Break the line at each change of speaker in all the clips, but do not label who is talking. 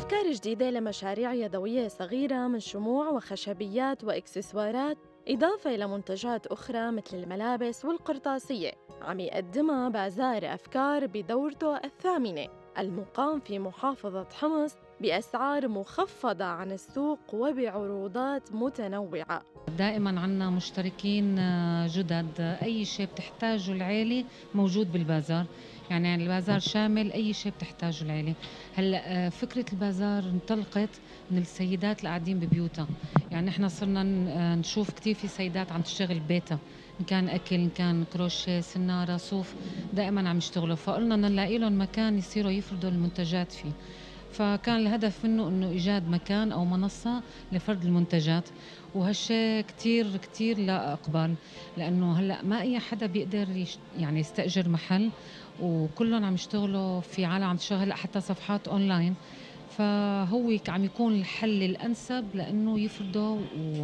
أفكار جديدة لمشاريع يدوية صغيرة من شموع وخشبيات وإكسسوارات، إضافة إلى منتجات أخرى مثل الملابس والقرطاسية، عم يقدمها بازار أفكار بدورته الثامنة المقام في محافظة حمص بأسعار مخفضة عن السوق وبعروضات متنوعة.
دائما عنا مشتركين جدد، أي شيء بتحتاجه العيلة موجود بالبازار. يعني البازار شامل أي شيء بتحتاجه العيلة. هلأ فكرة البازار انطلقت من السيدات اللي قاعدين ببيوتها. يعني احنا صرنا نشوف كتير في سيدات عم تشتغل ببيتها، إن كان أكل، إن كان كروشيه، سنارة، صوف، دائما عم يشتغلوا. فقلنا نلاقي لهم مكان يصيروا يفرضوا المنتجات فيه. فكان الهدف منه إنه إيجاد مكان أو منصة لفرض المنتجات، وهالشيء كتير كتير لا أقبل، لأنه هلأ ما أي حدا بيقدر يعني يستأجر محل، وكلهم عم يشتغلوا في عالم عم تشتغل هلأ حتى صفحات أونلاين. فهو عم يكون الحل الأنسب لأنه يفرضوا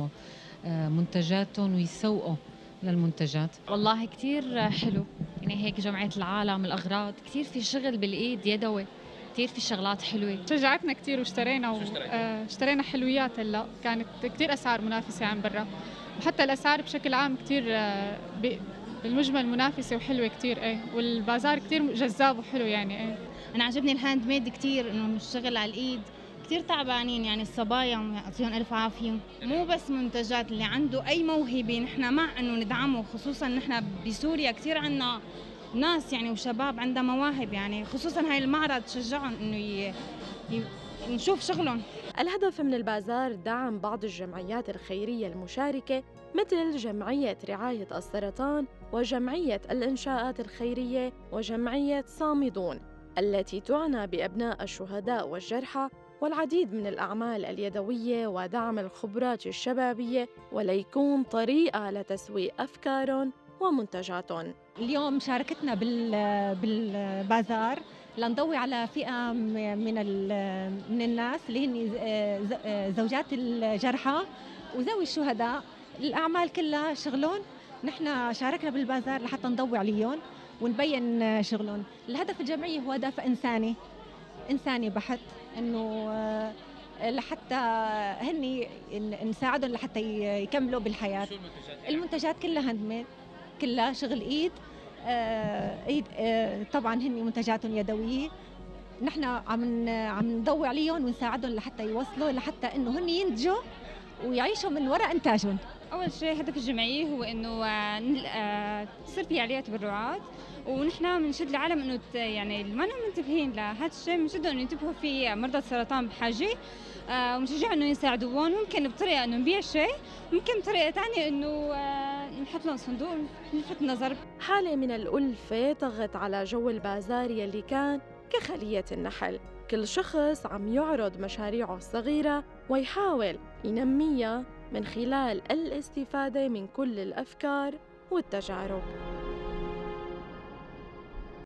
منتجاتهم ويسوقوا للمنتجات.
والله كتير حلو، يعني هيك جمعية العالم الأغراض، كتير في شغل بالإيد يدوي، كتير في شغلات حلوة.
شجعتنا كتير واشترينا اشترينا حلويات. هلا كانت كتير أسعار منافسة عن برا، وحتى الأسعار بشكل عام كتير بالمجمل منافسة وحلوة كتير. والبازار كتير جذاب وحلو يعني.
أنا عجبني الهاند ميد كتير، إنه الشغل على الإيد. كتير تعبانين يعني الصبايا، يعطيهم ألف عافية. مو بس منتجات، اللي عنده أي موهبة نحن مع إنه ندعمه، خصوصاً نحن بسوريا كتير عنا ناس يعني وشباب عندها مواهب، يعني خصوصاً هاي المعرض تشجعهم إنه نشوف شغلهم.
الهدف من البازار دعم بعض الجمعيات الخيرية المشاركة مثل جمعية رعاية السرطان وجمعية الإنشاءات الخيرية وجمعية صامدون التي تعنى بأبناء الشهداء والجرحى، والعديد من الأعمال اليدوية ودعم الخبرات الشبابية، وليكون طريقة لتسويق أفكارهم ومنتجاتهم.
اليوم مشاركتنا بالبازار لنضوي على فئة من الناس اللي هن زوجات الجرحى وذوي الشهداء. الأعمال كلها شغلهم نحن شاركنا بالبازار لحتى نضوي عليهم ونبين شغلهم. الهدف الجمعية هو هدف إنساني بحت، إنه لحتى هني نساعدهم لحتى يكملوا بالحياة. المنتجات كلها هاند ميد، كلها شغل إيد. طبعاً هني منتجاتهم يدوية، نحن عم نضوي عليهم ونساعدهم لحتى يوصلوا لحتى إنه هن ينتجوا ويعيشوا من وراء إنتاجهم.
أول شيء هدف الجمعية هو إنه تصير في عمليات تبرعات، ونحن بنشد العالم إنه يعني اللي ما منتبهين لهذا الشيء بنشدهم إنه ينتبهوا في مرضى السرطان بحاجة، ومشجع إنه يساعدوهم. ممكن بطريقة إنه نبيع شيء، ممكن بطريقة تانية إنه نحط لهم صندوق نلفت النظر.
حالة من الألفة طغت على جو البازار يلي كان كخلية النحل، كل شخص عم يعرض مشاريعه الصغيرة ويحاول ينميها من خلال الاستفادة من كل الأفكار والتجارب.